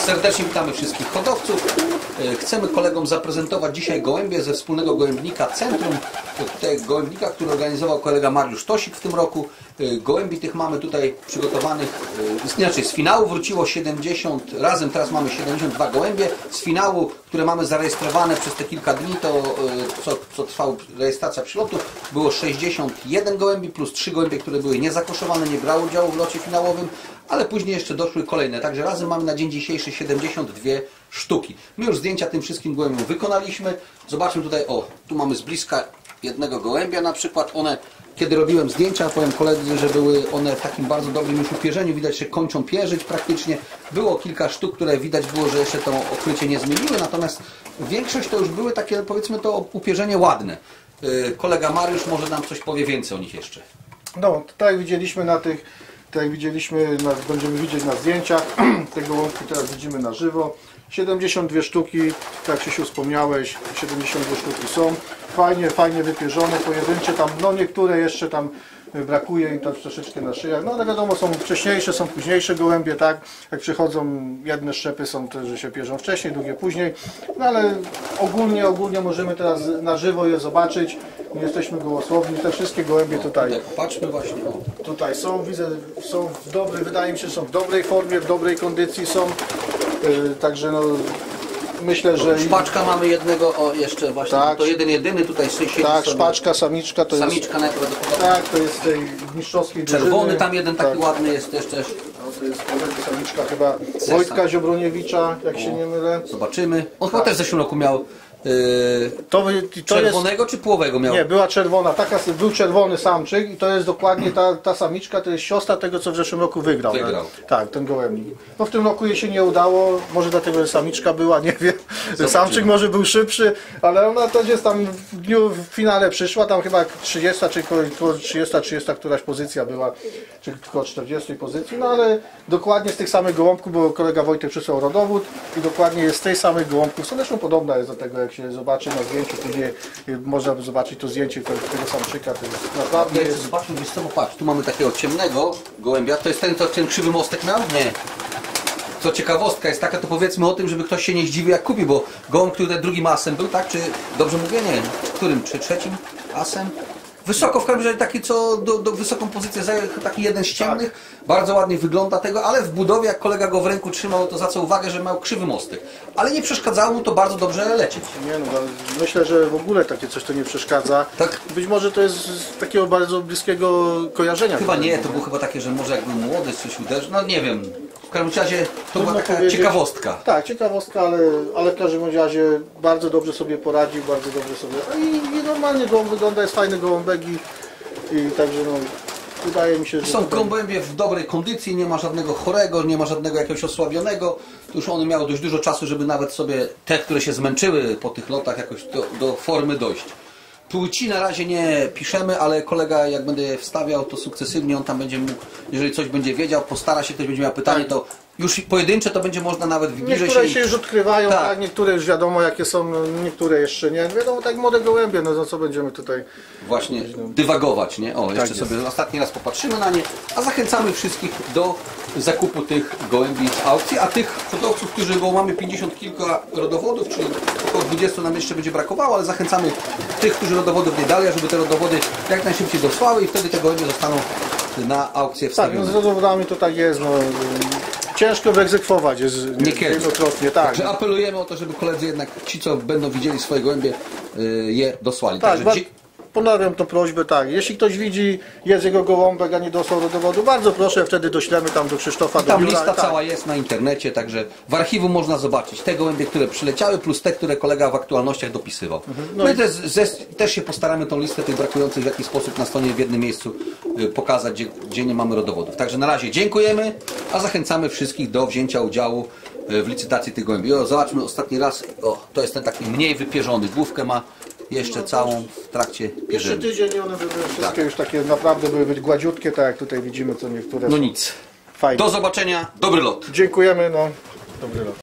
Serdecznie witamy wszystkich hodowców. Chcemy kolegom zaprezentować dzisiaj gołębie ze wspólnego gołębnika Centrum. Tego gołębnika, który organizował kolega Mariusz Tosik w tym roku. Gołębi tych mamy tutaj przygotowanych, inaczej z finału wróciło 70, razem teraz mamy 72 gołębie. Z finału, które mamy zarejestrowane przez te kilka dni, to co trwała rejestracja przylotu, było 61 gołębi plus 3 gołębie, które były niezakoszowane, nie brały udziału w locie finałowym, ale później jeszcze doszły kolejne. Także razem mamy na dzień dzisiejszy 72 sztuki. My już zdjęcia tym wszystkim gołębiom wykonaliśmy. Zobaczmy tutaj, o, tu mamy z bliska jednego gołębia na przykład. One, kiedy robiłem zdjęcia, powiem koledzy, że były one w takim bardzo dobrym już upierzeniu. Widać, że kończą pierzyć praktycznie. Było kilka sztuk, które widać było, że jeszcze to okrycie nie zmieniły, natomiast większość to już były takie, powiedzmy, to upierzenie ładne. Kolega Mariusz może nam coś powie więcej o nich jeszcze. No, tak jak widzieliśmy na tych, będziemy widzieć na zdjęciach, te gołąbki teraz widzimy na żywo. 72 sztuki, tak jak Krzysiu wspomniałeś, 72 sztuki są. Fajnie wypierzone, pojedyncze tam, no niektóre jeszcze tam brakuje im tam troszeczkę na szyjach. No ale wiadomo, są wcześniejsze, są późniejsze gołębie, tak? Jak przychodzą, jedne szczepy są te, że się pierzą wcześniej, drugie później. No ale ogólnie możemy teraz na żywo je zobaczyć. Nie jesteśmy gołosłowni, te wszystkie gołębie tutaj. Patrzmy właśnie. Tutaj są, widzę, są w dobrej, wydaje mi się, że są w dobrej formie, w dobrej kondycji są. Także no, myślę, że... Szpaczka mamy jednego, o jeszcze właśnie, tak, to jedyny tutaj siedzi. Tak, szpaczka, samiczka to samiczka jest... Tak, to jest tej mistrzowskiej drużyny. Czerwony tam jeden taki ładny jest też. No, to jest samiczka chyba Wojtka Ziobroniewicza, jak się nie mylę. Zobaczymy. On chyba też w zeszłym roku miał to czerwonego czy połowego miał? Nie, była czerwona, był czerwony samczyk i to jest dokładnie ta samiczka, to jest siostra tego, co w zeszłym roku wygrał. Tak, ten gołębnik. No w tym roku jej się nie udało, może dlatego, że samiczka była, nie wiem. Zobaczymy. Samczyk może był szybszy, ale ona to gdzieś tam w finale przyszła, tam chyba 30 czy 30 któraś pozycja była, czy tylko 40 pozycji, no ale dokładnie z tych samych gołąbków, bo kolega Wojtek przysłał rodowód i dokładnie jest z tej samych gołąbków, co zresztą podobna jest do tego, jak się zobaczy na zdjęciu, później można zobaczyć to zdjęcie tego samczyka, to jest naprawdę... Jest... Zobaczmy, wiesz co, patrz, tu mamy takiego ciemnego gołębia, to jest ten, co ten krzywy mostek miał? Nie. Co ciekawostka jest taka, to powiedzmy o tym, żeby ktoś się nie zdziwił jak kupi, bo gołąb, który drugim asem był, tak? Czy dobrze mówię? Nie. Którym? Czy trzecim asem? Wysoko, w każdym razie taki, co do wysoką pozycję zajął, taki jeden z ciemnych. Tak. Bardzo ładnie wygląda tego, ale w budowie, jak kolega go w ręku trzymał, to zwraca uwagę, że miał krzywy mostek. Ale nie przeszkadzało mu to bardzo dobrze lecieć. Nie no, myślę, że w ogóle takie coś to nie przeszkadza. Tak. Być może to jest z takiego bardzo bliskiego kojarzenia. Chyba nie, to było chyba takie, że może jak był młody, coś uderzył, no nie wiem. W każdym razie to była taka ciekawostka. Tak, ciekawostka, ale w każdym razie bardzo dobrze sobie poradził, bardzo dobrze sobie... I normalnie gołąb wygląda, jest fajny gołąbek i także no, wydaje mi się, że... Są gołębie w dobrej kondycji, nie ma żadnego chorego, nie ma żadnego jakiegoś osłabionego. Już one miały dość dużo czasu, żeby nawet sobie te, które się zmęczyły po tych lotach, jakoś do formy dojść. Płci na razie nie piszemy, ale kolega jak będę je wstawiał, to sukcesywnie on tam będzie mógł, jeżeli coś będzie wiedział, postara się, ktoś będzie miał pytanie, to już pojedyncze to będzie można nawet bliżej niektóre się już odkrywają, tak, niektóre już wiadomo jakie są, no, niektóre jeszcze nie. Wiadomo, tak młode gołębie, no co będziemy tutaj... Właśnie dywagować, nie? O, jeszcze sobie ostatni raz popatrzymy na nie, a zachęcamy wszystkich do zakupu tych gołębi z aukcji, a tych hodowców, którzy, bo mamy 50 kilka rodowodów, czyli około 20 nam jeszcze będzie brakowało, ale zachęcamy tych, którzy rodowodów nie dali, żeby te rodowody jak najszybciej dosłały i wtedy te gołębie zostaną na aukcję wstawione. Tak, no z rodowodami to tak jest, no. Ciężko wyegzekwować jest wielokrotnie, tak. Także apelujemy o to, żeby koledzy jednak, ci co będą widzieli swoje gołębie, je dosłali. Tak, ponawiam tą prośbę, tak. Jeśli ktoś widzi, jest jego gołąbek, a nie dostał rodowodu, bardzo proszę, wtedy doślemy tam do Krzysztofa, tam lista cała jest na internecie, także w archiwum można zobaczyć te gołębie, które przyleciały, plus te, które kolega w aktualnościach dopisywał. No my też się postaramy tą listę tych brakujących w jakiś sposób na stronie w jednym miejscu pokazać, gdzie nie mamy rodowodów. Także na razie dziękujemy, a zachęcamy wszystkich do wzięcia udziału w licytacji tych gołębi. O, zobaczmy ostatni raz, o, to jest ten taki mniej wypierzony, główkę ma jeszcze całą w trakcie pierzenia. Jeszcze tydzień one były wszystkie już takie naprawdę były gładziutkie, tak jak tutaj widzimy, co niektóre. No nic. Fajnie. Do zobaczenia, dobry lot. Dziękujemy, no. Dobry lot.